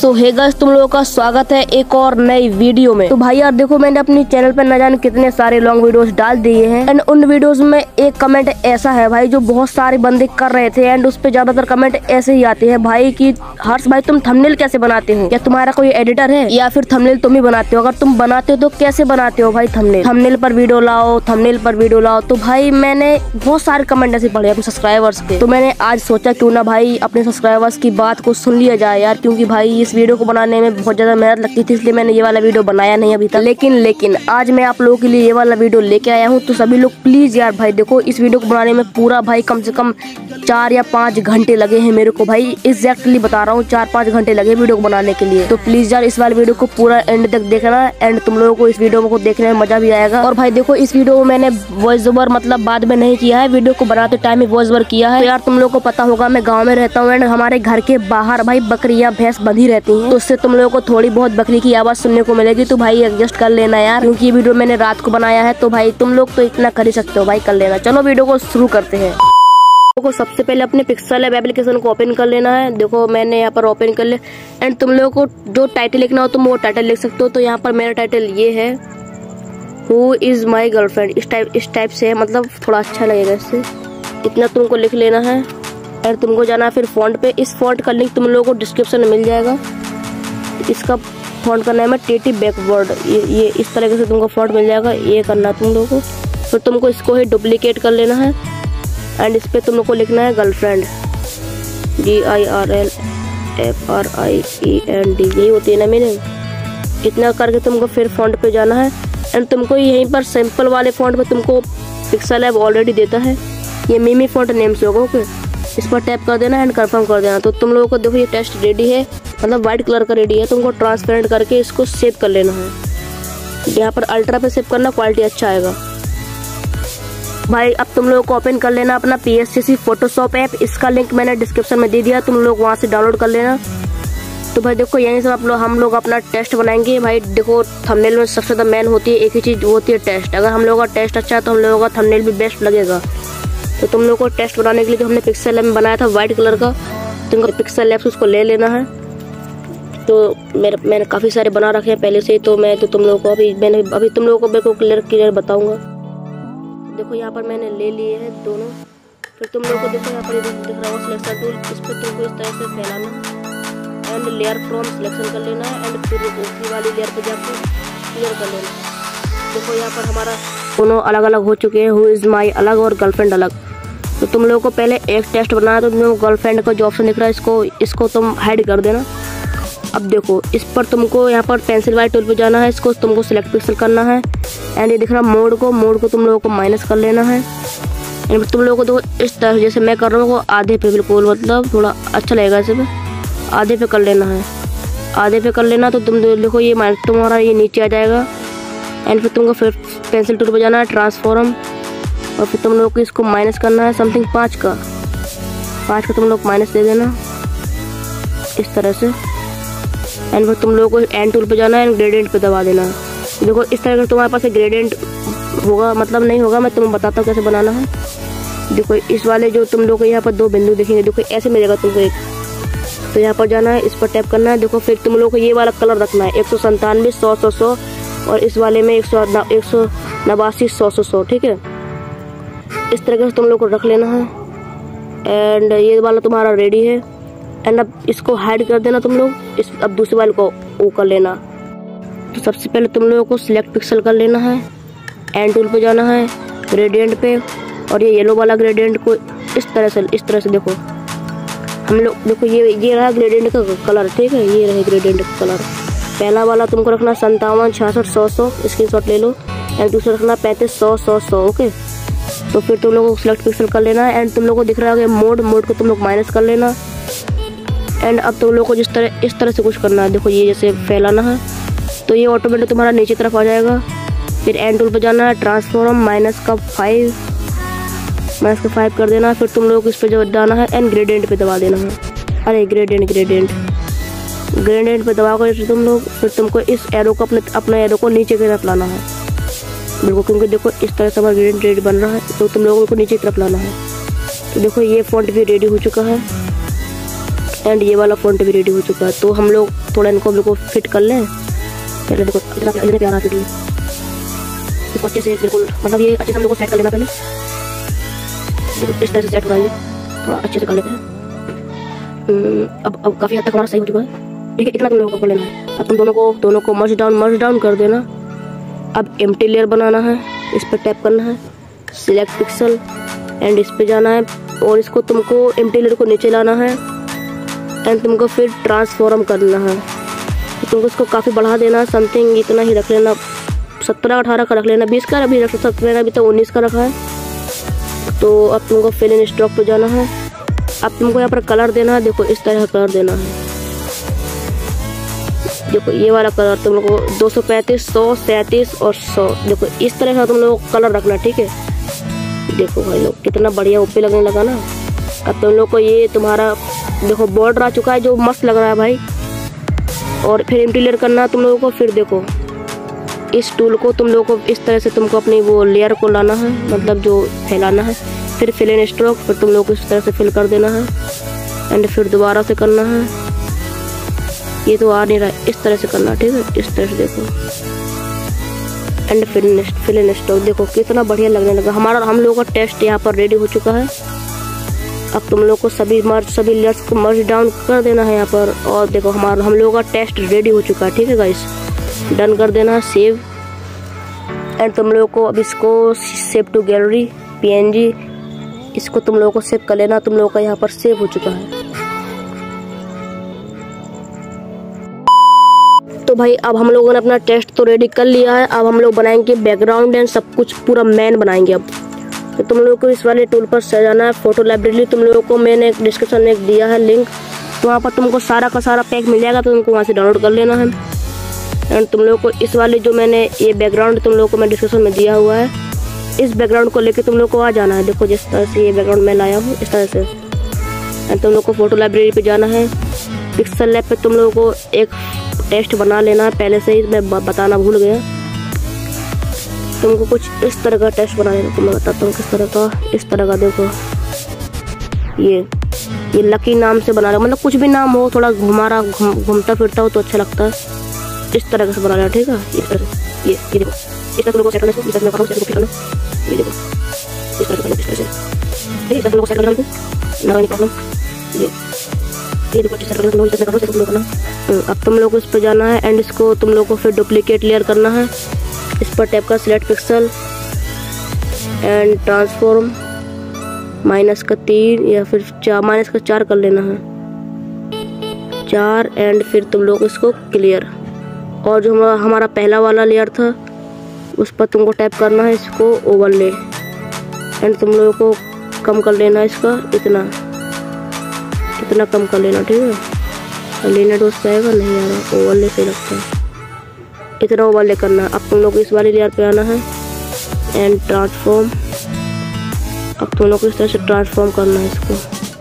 सो hey guys, तुम लोगों का स्वागत है एक और नई वीडियो में। तो भाई यार देखो, मैंने अपनी चैनल पर न जाने कितने सारे लॉन्ग वीडियोस डाल दिए हैं एंड उन वीडियोस में एक कमेंट ऐसा है भाई जो बहुत सारे बंदे कर रहे थे एंड उस पे ज्यादातर कमेंट ऐसे ही आते हैं भाई कि हर्ष भाई तुम थंबनेल कैसे बनाते हो, क्या तुम्हारा कोई एडिटर है या फिर थंबनेल तुम ही बनाते हो, अगर तुम बनाते हो तो कैसे बनाते हो भाई थंबनेल पर वीडियो लाओ, थंबनेल पर वीडियो लाओ। तो भाई मैंने बहुत सारे कमेंट ऐसे पढ़े अपने सब्सक्राइबर्स के, तो मैंने आज सोचा क्यों ना भाई अपने सब्सक्राइबर्स की बात को सुन लिया जाए यार, क्योंकि भाई इस वीडियो को बनाने में बहुत ज्यादा मेहनत लगती थी, इसलिए मैंने ये वाला वीडियो बनाया नहीं अभी तक। लेकिन आज मैं आप लोगों के लिए ये वाला वीडियो लेके आया हूँ। तो सभी लोग प्लीज यार भाई देखो, इस वीडियो को बनाने में पूरा भाई कम से कम 4 या 5 घंटे लगे हैं मेरे को, भाई एग्जैक्टली बता रहा हूँ 4-5 घंटे लगे वीडियो को बनाने के लिए। तो प्लीज यार इस वाले वीडियो को पूरा एंड तक देखना एंड तुम लोगों को इस वीडियो को देखने में मजा भी आएगा। और भाई देखो, इस वीडियो में मैंने वॉइस ओवर मतलब बाद में नहीं किया है, वीडियो को बनाते टाइम ही वॉइस ओवर किया है। तो यार तुम लोगों को पता होगा मैं गाँव में रहता हूँ एंड हमारे घर के बाहर भाई बकरियां भैंस बंधी रहती हैं, तो उससे तुम लोगों को थोड़ी बहुत बकरी की आवाज सुनने को मिलेगी। तो भाई एडजस्ट कर लेना यार, क्योंकि ये वीडियो मैंने रात को बनाया है, तो भाई तुम लोग तो इतना कर ही सकते हो भाई, कर लेना। चलो वीडियो को शुरू करते हैं। को सबसे पहले अपने पिक्सल ऐप एप्लीकेशन को ओपन कर लेना है। देखो मैंने यहाँ पर ओपन कर लिया एंड तुम लोगों को जो टाइटल लिखना हो तुम वो टाइटल लिख सकते हो। तो यहाँ पर मेरा टाइटल ये है, हु इज माई गर्लफ्रेंड, इस टाइप से है, मतलब थोड़ा अच्छा लगेगा इससे। इतना तुमको लिख लेना है और तुमको जाना है फिर फॉन्ट पे। इस फॉन्ट का लिंक तुम लोगों को डिस्क्रिप्शन में मिल जाएगा। इसका फॉन्ट का नाम है टेटी बैकवर्ड, ये इस तरीके से तुमको फॉन्ट मिल जाएगा, ये करना है तुम लोगों को। फिर तुमको इसको ही डुप्लीकेट कर लेना है एंड इस पे तुम लोग को लिखना है गर्लफ्रेंड, GIRLFRIEND, यही होती है ना मीनिंग। इतना करके तुमको फिर फॉन्ट पे जाना है एंड तुमको यहीं पर सिंपल वाले फॉन्ट पे तुमको पिक्सल ऐप ऑलरेडी देता है, ये मिमी फॉन्ट नेम से होगा। ओके, इस पर टैप कर देना एंड कंफर्म कर देना। तो तुम लोगों को देखो ये टेस्ट रेडी है, मतलब व्हाइट कलर का रेडी है। तुमको ट्रांसपेरेंट करके इसको सेव कर लेना है। यहाँ पर अल्ट्रा पे सेव करना, क्वालिटी अच्छा आएगा भाई। अब तुम लोगों को ओपन कर लेना अपना PSCC फोटोशॉप ऐप, इसका लिंक मैंने डिस्क्रिप्शन में दे दिया, तुम लोग वहाँ से डाउनलोड कर लेना। तो भाई देखो यहीं से हम लोग अपना टेस्ट बनाएंगे। भाई देखो थंबनेल में सबसे ज़्यादा मेन होती है एक ही चीज़, होती है टेस्ट। अगर हम लोगों का टेस्ट अच्छा है तो हम लोगों का थंबनेल भी बेस्ट लगेगा। तो तुम लोगों को टेस्ट बनाने के लिए जो हमने पिक्सल ऐप में बनाया था व्हाइट कलर का, तुमको पिक्सल ऐप से उसको ले लेना है। तो मैंने काफ़ी सारे बना रखे हैं पहले से ही, तो तुम लोगों को अभी तुम लोगों को मेरे को क्लियर बताऊँगा। देखो यहाँ पर मैंने ले लिए हैं दोनों। फिर तुम लोगों को देखो यहाँ पर दिख रहा होगा सिलेक्शन टूल, इस पर तुमको इस तरह से फैलाना एंड लेयर फ्रॉम सिलेक्शन कर लेना है एंड फिर दूसरी वाली लेयर पे जाकर क्लियर कर लेना। देखो यहाँ पर हमारा दोनों अलग अलग हो चुके हैं, हु इज़ माई अलग और गर्लफ्रेंड अलग। तो तुम लोगों को पहले एक टेस्ट बनाना है, तो तुम गर्लफ्रेंड का जो ऑप्शन दिख रहा है इसको तुम हाइड कर देना। अब देखो इस पर तुमको यहाँ पर पेंसिल वाले टूल पे जाना है, इसको तुमको सिलेक्ट पिक्सल करना है एंड ये दिख रहा मोड को तुम लोगों को माइनस कर लेना है। एंड तुम लोगों को देखो इस तरह जैसे मैं कर रहा हूँ आधे पे, बिल्कुल मतलब थोड़ा अच्छा लगेगा इसे पे, आधे पे कर लेना है। आधे पे कर लेना तो तुम देखो ये तुम्हारा ये नीचे आ जाएगा एंड फिर तुमको फिर पेंसिल टूल पे जाना है ट्रांसफॉर्म, और फिर तुम लोगों को इसको माइनस करना है समथिंग 5 का तुम लोग माइनस दे देना इस तरह से। एंड फिर तुम लोगों को एंड टूल पे जाना है एंड ग्रेडियंट पे दबा देना है। देखो इस तरह का तुम्हारे पास एक ग्रेडियंट होगा, मतलब नहीं होगा, मैं तुम्हें बताता हूँ कैसे बनाना है। देखो इस वाले जो तुम लोग को यहाँ पर 2 बिंदु दिखेंगे, देखो ऐसे मिलेगा तुमको एक, तो यहाँ पर जाना है, इस पर टैप करना है। देखो फिर तुम लोग को ये वाला कलर रखना है 197 100 100 100 और इस वाले में 189 100 100, ठीक है। इस तरह से तुम लोग को रख लेना है एंड ये वाला तुम्हारा रेडी है। एंड अब इसको हाइड कर देना तुम लोग, अब दूसरे वाले को वो कर लेना। तो सबसे पहले तुम लोगों को सिलेक्ट पिक्सल कर लेना है, एंड टूल पे जाना है, ग्रेडियंट पे, और ये येलो वाला ग्रेडियंट को इस तरह से देखो हम लोग देखो ये रहा ग्रेडियंट का कलर, ठीक है, ये रहे ग्रेडियंट का कलर। पहला वाला तुमको रखना 57 66 100 100, स्क्रीनशॉट ले लो एंड दूसरा रखना 35 100 100 100, ओके। तो फिर तुम लोगों को सिलेक्ट पिक्सल कर लेना है एंड तुम लोगों को दिख रहा है मोड को तुम लोग माइनस कर लेना एंड अब तुम लोगों को इस तरह से कुछ करना है। देखो ये जैसे फैलाना है तो ये ऑटोमेटिक तुम्हारा नीचे तरफ आ जाएगा। फिर एंड टूल पे जाना है, ट्रांसफॉर्म -5 कर देना। फिर तुम लोग इस पे जो डालना है एंड ग्रेडियंट पे दबा देना है। अरे ग्रेडियंट पे दबा कर तुम लोग फिर तुमको इस एरो को अपने एरो को नीचे की तरफ लाना है, बिल्कुल, क्योंकि देखो इस तरह से हमारा ग्रेडियंट रेडी बन रहा है, तो तुम लोगों को नीचे की तरफ लाना है। तो देखो ये फॉन्ट भी रेडी हो चुका है एंड ये वाला फॉन्ट भी रेडी हो चुका है। तो हम लोग थोड़ा इनको बिल्कुल फिट कर लें। पहले देखो इतना प्यारा फिट लिया इसको अच्छे से, बिल्कुल मतलब ये अच्छे से हम लोग को सेट कर लेना। पहले इस तरह से सेट कराइए, थोड़ा अच्छे से कर लेते हैं। अब काफ़ी हद तक हमारा सही हो चुका है, ठीक है। इतना तुम लोगों को लेना है। अब तुम दोनों को मर्ज डाउन कर देना। अब एम्प्टी लेयर बनाना है, इस पर टैप करना है, सिलेक्ट पिक्सल एंड इस पे जाना है और इसको तुमको एम्प्टी लेयर को नीचे लाना है एंड तुमको फिर ट्रांसफॉर्म करना है। तो तुमको इसको काफ़ी बढ़ा देना, समथिंग इतना ही रख लेना, 17-18 का रख लेना, 20 का अभी रख सकते हैं, अभी तो 19 का रखा है। तो अब तुमको फिल इन स्ट्रोक पे जाना है। अब तुमको यहाँ पर कलर देना है, देखो इस तरह का कलर देना है। देखो ये वाला कलर तुम लोग को 235, 100, 37 और 100, देखो इस तरह का तुम लोग को कलर रखना, ठीक है। देखो भाई लोग कितना बढ़िया ऊपर लगने लगा ना। अब तुम लोग को ये तुम्हारा देखो बॉर्डर आ चुका है जो मस्त लग रहा है भाई। और फिर एम्प्टी लेयर करना तुम लोगों को। फिर देखो इस टूल को तुम लोगों को इस तरह से तुमको अपनी वो लेयर को लाना है, मतलब जो फैलाना है। फिर फिल इन स्ट्रोक, फिर तुम लोग को इस तरह से फिल कर देना है एंड फिर दोबारा से करना है। ये तो आ नहीं रहा है, इस तरह से करना, ठीक है। इस तरह से देखो एंड फिल इन स्ट्रोक, देखो कितना बढ़िया लगने लगा। हम लोगों का टेस्ट यहाँ पर रेडी हो चुका है। अब तुम लोग को सभी लेयर्स को मर्ज डाउन कर देना है यहाँ पर। और देखो हम लोगों का टेस्ट रेडी हो चुका है, ठीक है गाइस। डन कर देना, सेव एंड तुम लोगों को अब इसको सेव टू गैलरी PNG, इसको तुम लोगों को सेव कर लेना। तुम लोगों का यहाँ पर सेव हो चुका है। तो भाई अब हम लोगों ने अपना टेस्ट तो रेडी कर लिया है। अब हम लोग बनाएंगे बैकग्राउंड एंड सब कुछ पूरा मैन बनाएंगे। अब तो तुम लोगों को इस वाले टूल पर सजाना है। फोटो लाइब्रेरी तुम लोगों को मैंने एक डिस्क्रिप्शन में दिया है लिंक, तो वहाँ पर तुमको सारा का सारा पैक मिल जाएगा, तो तुमको वहाँ से डाउनलोड कर लेना है। एंड तुम लोगों को इस वाले जो मैंने ये बैकग्राउंड तुम लोगों को मैं डिस्क्रिप्शन में दिया हुआ है, इस बैकग्राउंड को लेके तुम लोग को आ जाना है। देखो जिस तरह से ये बैकग्राउंड मैं लाया हूँ इस तरह से। एंड तुम लोग को फोटो लाइब्रेरी पे जाना है। पिक्सल लैब पे तुम लोगों को एक टेस्ट बना लेना है, पहले से ही मैं बताना भूल गया। तुमको कुछ इस तरह का टेस्ट बना लेना, तो मैं बताता हूँ किस तरह का। इस तरह का देखो ये लकी नाम से बना रहा, मतलब कुछ भी नाम हो, थोड़ा घूमता फिरता हो तो अच्छा लगता है। इस तरह से बना रहा, ठीक है। इस तरह से ये देखो इस तरह लोगों को सेट करना, इस तरह मैं सेट करना, ये देखो इस तरह करना, इस तरह से ठीक है। इस तरह लोगों को सेट करना ना, कोई प्रॉब्लम। ये देखो इस तरह करना, इस तरह करो, सेट करना। अब तुम लोग को इस पर जाना है एंड इसको तुम लोग को फिर डुप्लीकेट लेयर करना है। इस पर टैप कर सिलेक्ट पिक्सल एंड ट्रांसफॉर्म -3 या फिर -4 कर लेना है, 4 एंड फिर तुम लोग इसको क्लियर। और जो हमारा पहला वाला लेयर था उस पर तुमको टैप करना है, इसको ओवरले एंड तुम लोगों को कम कर लेना इसका, इतना कम कर लेना, ठीक है। लेना तो उससे आएगा नहीं आ रहा, ओवरले से लगता है, इतना ओवरले करना। अब तुम लोग इस वाले लेयर पे आना है एंड ट्रांसफॉर्म। अब तुम लोग को इस तरह से ट्रांसफॉर्म करना है इसको,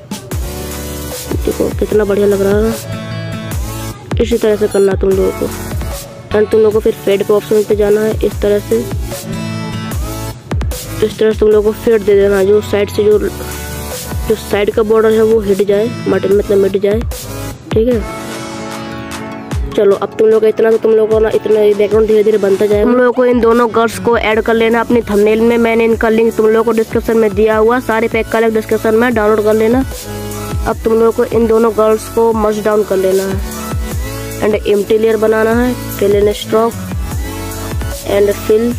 देखो कितना बढ़िया लग रहा है। इसी तरह से करना तुम लोगों को। एंड तुम लोगों को फिर फेड के ऑप्शन पे जाना है। इस तरह से तुम लोगों को फेड दे देना, जो साइड से जो साइड का बॉर्डर है वो हिट जाए, मतलब मिट जाए, ठीक है। चलो अब तुम लोग इतना, तो तुम लोगों को ना इतना बैकग्राउंड धीरे धीरे बनता जाएगा। तुम लोगों को इन दोनों गर्ल्स को ऐड कर लेना अपनी थंबनेल में। मैंने इनका लिंक तुम लोगों को डिस्क्रिप्शन में दिया हुआ, सारे पैक का लिंक डिस्क्रिप्शन में, डाउनलोड कर लेना। अब तुम लोगों को इन दोनों गर्ल्स को मर्ज डाउन कर लेना है एंड एम्प्टी लेयर बनाना है। Fill in stroke and fill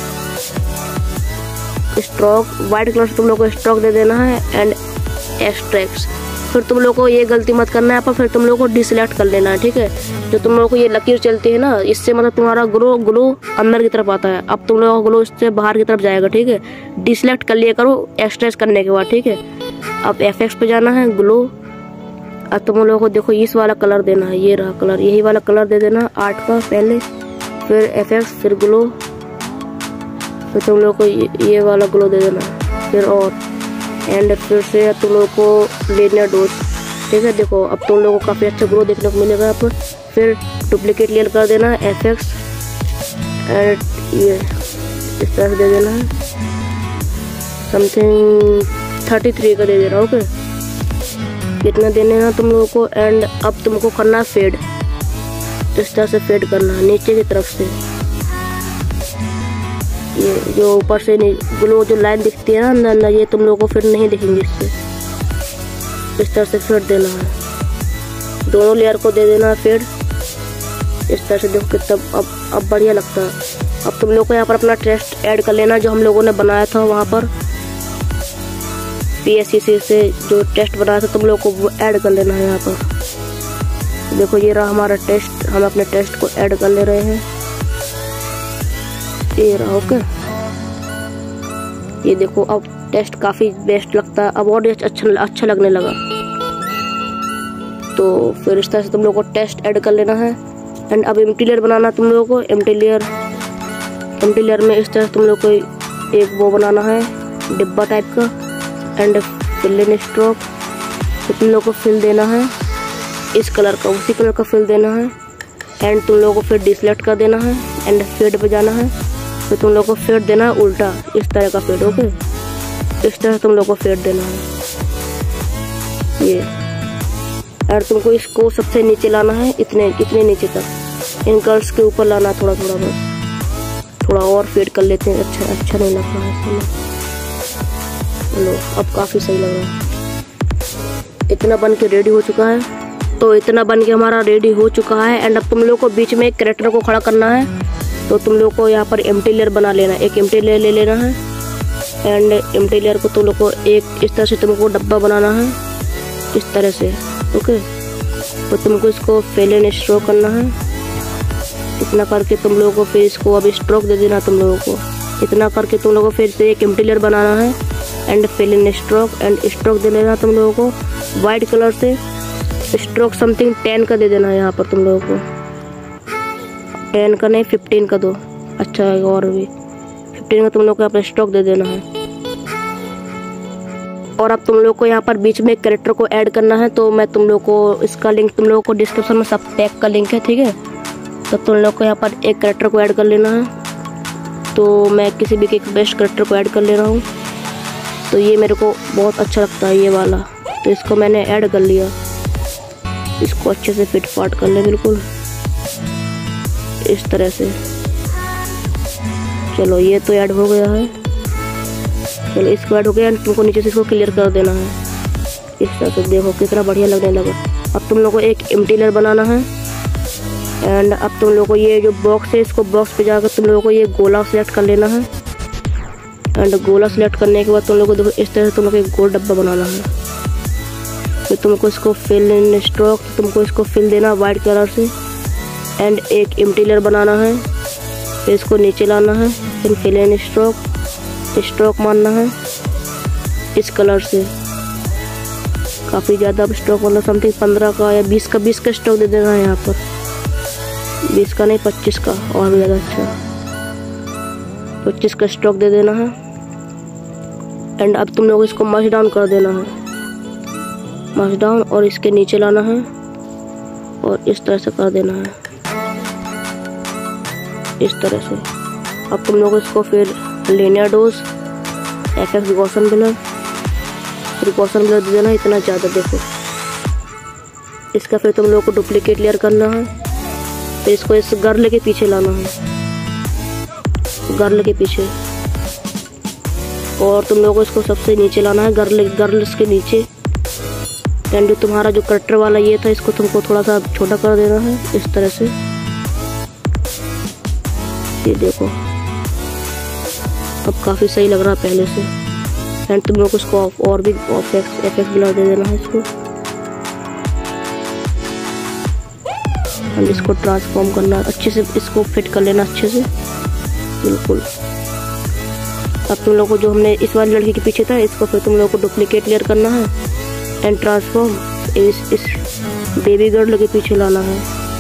stroke, white colour से तुम लोग को स्ट्रोक दे देना है एंड एक्सट्रैक्ट। फिर तुम लोग को ये गलती मत करना है, पर फिर तुम लोग को डिसलेक्ट कर लेना है, ठीक है। जो तुम लोगों को ये लकीर चलती है ना, इससे मतलब तुम्हारा ग्लो अंदर की तरफ आता है। अब तुम लोगों का ग्लो इससे बाहर की तरफ जाएगा, ठीक है। डिसलेक्ट कर लिया करो एक्सट्रैक्ट करने के बाद, ठीक है। अब FX पे जाना है, ग्लो। अब तुम लोगों को देखो इस वाला कलर देना है, ये रहा कलर, यही वाला कलर दे देना 8 का पहले, फिर FX, फिर ग्लो, फिर तुम लोग को ये वाला ग्लो दे देना, फिर और एंड फिर से तुम लोग को लेना डोज, ठीक है। देखो अब तुम लोगों को काफ़ी अच्छा ग्लो देखने को मिलेगा यहाँ पर। फिर डुप्लीकेट लेयर कर देना है, FX एंड ये इस तरह से दे देना है, समथिंग 33 का दे देना, ओके। इतना देने ना तुम लोगों को। एंड अब तुमको करना है फेड, इस तरह से फेड करना है नीचे की तरफ से। ये जो ऊपर से ग्लो जो लाइन दिखती है ना अंदर, ये तुम लोगों को फिर नहीं दिखेंगे इससे। इस तरह से फेड देना है, दोनों लेयर को दे देना है फेड इस तरह से। देखो कितना अब बढ़िया लगता है। अब तुम लोग को यहाँ पर अपना टेस्ट ऐड कर लेना जो हम लोगों ने बनाया था वहाँ पर PSCC से जो टेस्ट बनाया था, तुम लोग को वो ऐड कर लेना है यहाँ पर। देखो ये रहा हमारा टेस्ट, हम अपने टेस्ट को ऐड कर ले रहे हैं। ये रहा, ओके। ये देखो अब टेस्ट काफी बेस्ट लगता है, अब और अच्छा लगने लगा। तो फिर इस तरह से तुम लोग को टेस्ट ऐड कर लेना है। एंड अब एम्प्टी लेयर बनाना तुम लोगों को। एम्प्टी लेयर में इस तरह तुम लोग को एक वो बनाना है डिब्बा टाइप का। एंड फिल इन स्ट्रोक, तो तुम लोग को फिल देना है इस कलर का, उसी कलर का फिल देना है। एंड तुम लोगों को फिर डिसलेक्ट कर देना है एंड फेड पे जाना है। फिर तुम लोग को फेड देना है उल्टा, इस तरह का फेड, ओके। इस तरह तुम लोग को फेड देना है ये। और तुमको इसको सबसे नीचे लाना है, इतने नीचे तक, इन कर्व्स के ऊपर लाना थोड़ा थोड़ा, बस थोड़ा और फेड कर लेते हैं। अच्छा नहीं लग रहा है, चलो अब काफी सही लग रहा है। इतना बन के रेडी हो चुका है। तो इतना बन के हमारा रेडी हो चुका है। एंड अब तुम लोग को बीच में एक कैरेक्टर को खड़ा करना है। तो तुम लोग को यहाँ पर एम्प्टी लेयर बना लेना है, एक एम्प्टी लेयर ले लेना है। एंड एम्प्टी लेयर को तुम लोग को एक इस तरह से तुमको डब्बा बनाना है इस तरह से, ओके। तो तुमको इसको फिल इन स्ट्रोक करना है। इतना करके तुम लोगों को फिर इसको अभी स्ट्रोक दे देना तुम लोगों को। इतना करके तुम लोगों को फिर से एक एम्प्टी लेयर बनाना है। And fill in stroke, and stroke दे देना तुम लोगों को वाइट कलर से। स्ट्रोक समथिंग 10 का दे देना है यहाँ पर तुम लोगों को। 10 का नहीं 15 का दो, अच्छा है। और भी 15 का तुम लोग को यहाँ पर स्ट्रोक दे देना है। और अब तुम लोग को यहाँ पर बीच में एक कैरेक्टर को ऐड करना है। तो मैं तुम लोग को इसका लिंक तुम लोगों को डिस्क्रिप्शन में सब टैग का लिंक है, ठीक है। तो तुम लोग को यहाँ पर एक कैरेक्टर को ऐड कर लेना है। तो मैं किसी भी एक बेस्ट कैरेक्टर को ऐड कर ले रहा हूँ। तो ये मेरे को बहुत अच्छा लगता है ये वाला, तो इसको मैंने ऐड कर लिया। इसको अच्छे से फिट फाट कर ले बिल्कुल इस तरह से। चलो ये तो ऐड हो गया है। चलो इसको ऐड हो गया। तुमको नीचे से इसको क्लियर कर देना है इस तरह से। देखो कितना बढ़िया लगने लगा। अब तुम लोग को एक एम्प्टी लेयर बनाना है। एंड अब तुम लोग को ये जो बॉक्स है, इसको बॉक्स पे जाकर तुम लोगों को ये गोला सेलेक्ट कर लेना है। एंड गोला सेलेक्ट करने के बाद तुम लोग को देखो इस तरह से तुम लोग को एक गोल डब्बा बनाना है। फिर तुमको इसको फिल इन स्ट्रोक, तुमको इसको फिल देना वाइट कलर से। एंड एक एम्प्टी लेयर बनाना है, फिर इसको नीचे लाना है। फिर फिल इन स्ट्रोक मारना है इस कलर से। काफ़ी ज़्यादा स्ट्रोक, मतलब समथिंग 15 का या 20 का स्ट्रोक दे देना है यहाँ पर। 20 का नहीं 25 का, और भी ज़्यादा अच्छा 25 का स्ट्रोक दे देना है। एंड अब तुम लोग इसको मर्ज डाउन कर देना है, मर्ज डाउन, और इसके नीचे लाना है और इस तरह से कर देना है इस तरह से। अब तुम लोग इसको फिर linear dodge, FX Gaussian blur, फिर गॉसन ब्लर दे देना इतना ज़्यादा। देखो इसका फिर तुम लोग को डुप्लीकेट लेयर करना है। फिर इसको इस गर्ल के पीछे लाना है, गर्ल के पीछे, और तुम लोगों को इसको सबसे नीचे लाना है गर्ल्स के नीचे। एंड जो तुम्हारा जो कटर वाला ये था, इसको तुमको थोड़ा सा छोटा कर देना है इस तरह से। ये देखो अब काफ़ी सही लग रहा है पहले से। एंड तुम लोग को इसको और भी FX ब्लर दे देना है इसको। एंड इसको ट्रांसफॉर्म करना अच्छे से, इसको फिट कर लेना अच्छे से बिल्कुल। अब तुम लोग को जो हमने इस वाली लड़की के पीछे था, इसको फिर तुम लोग को डुप्लीकेट लेयर करना है। एंड ट्रांसफॉर्म इस बेबी गर्ल के पीछे लाना है,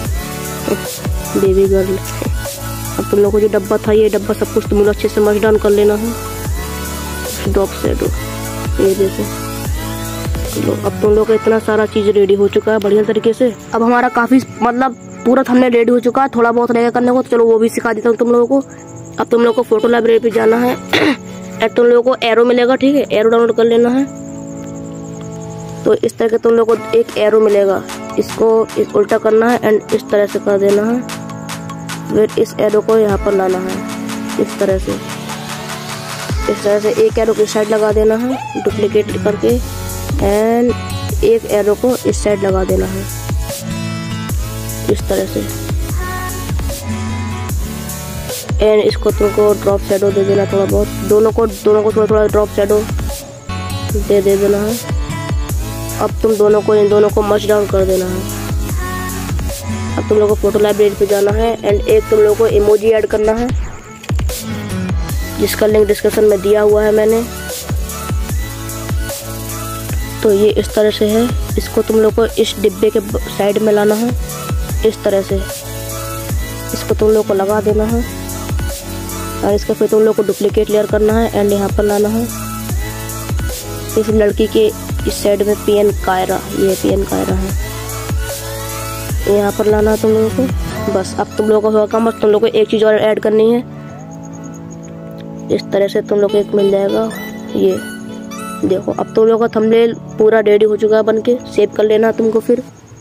बेबी गर्ल। अब तुम लोग को जो डब्बा था, ये डब्बा सब कुछ तुम लोग अच्छे से मर्ज डाउन कर लेना है डॉग शैडो। ये देखो लो, अब तुम लोग का इतना सारा चीज़ रेडी हो चुका है बढ़िया तरीके से। अब हमारा काफ़ी मतलब पूरा थंबनेल रेडी हो चुका है। थोड़ा बहुत रहेगा करने को, तो चलो वो भी सिखा देता हूँ तुम लोगों को। अब तुम लोग को फोटो लाइब्रेरी पे जाना है। तुम लोगों को एरो मिलेगा, ठीक है, एरो डाउनलोड कर लेना है। तो इस तरह के तुम लोग को एक एरो मिलेगा, इसको उल्टा करना है एंड इस तरह से कर देना है। फिर इस एरो को यहाँ पर लाना है इस तरह से एक एरो की साइड लगा देना है डुप्लीकेट करके, एंड एक एरो को इस साइड लगा देना है इस तरह से, एंड इसको तुमको ड्रॉप शैडो दे देना थोड़ा बहुत, दोनों को थोड़ा थोड़ा ड्रॉप शैडो दे देना है। अब तुम इन दोनों को मर्ज डाउन कर देना है। अब तुम लोग को फोटो लाइब्रेरी पे जाना है एंड एक तुम लोग को इमोजी ऐड करना है, जिसका लिंक डिस्क्रिप्शन में दिया हुआ है मैंने। तो ये इस तरह से है, इसको तुम लोग को इस डिब्बे के साइड में लाना है इस तरह से, इसको तुम लोग को लगा देना है और इसका फिर तुम लोग को डुप्लीकेट लेयर करना है एंड यहाँ पर लाना है इस लड़की के इस साइड में PN कायरा, ये PN कायरा है, यहाँ पर लाना है तुम लोगों को। बस अब तुम लोगों को होगा, बस तुम लोग को एक चीज़ और ऐड करनी है, इस तरह से तुम लोग को एक मिल जाएगा। ये देखो अब तुम लोगों का थंबनेल पूरा रेडी हो चुका है बन के, सेव कर लेना तुमको, फिर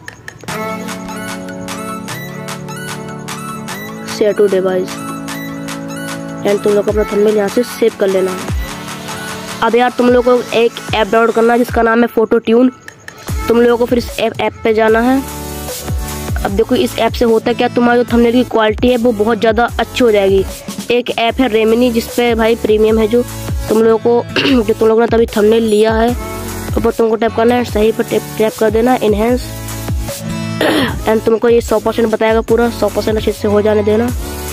शेयर टू डिवाइस एंड तुम लोग अपना थंबनेल यहाँ से सेव कर लेना है। अब यार तुम लोग को एक ऐप डाउनलोड करना है जिसका नाम है फोटो ट्यून। तुम लोगों को फिर इस ऐप पे जाना है। अब देखो इस ऐप से होता है क्या, तुम्हारी जो थंबनेल की क्वालिटी है वो बहुत ज़्यादा अच्छी हो जाएगी। एक ऐप है रेमिनी, जिसपे भाई प्रीमियम है, जो तुम लोगों को तुम लोगों ने तभी थंबनेल लिया है, ऊपर तुमको टैप करना है, सही पर टैप कर देना इनहेंस एंड तुमको ये 100% बताएगा, पूरा 100% अच्छे से हो जाने देना।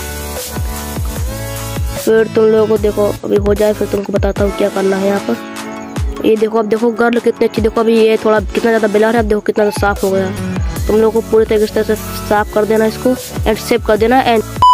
फिर तुम लोगों को देखो अभी हो जाए, फिर तुमको बताता हूँ क्या करना है यहाँ पर। ये देखो अब देखो गर्ल कितनी अच्छी, देखो अभी ये थोड़ा कितना ज़्यादा ब्लर है, अब देखो कितना साफ हो गया। तुम लोगों को पूरी तरीके से साफ कर देना इसको एंड सेव कर देना एंड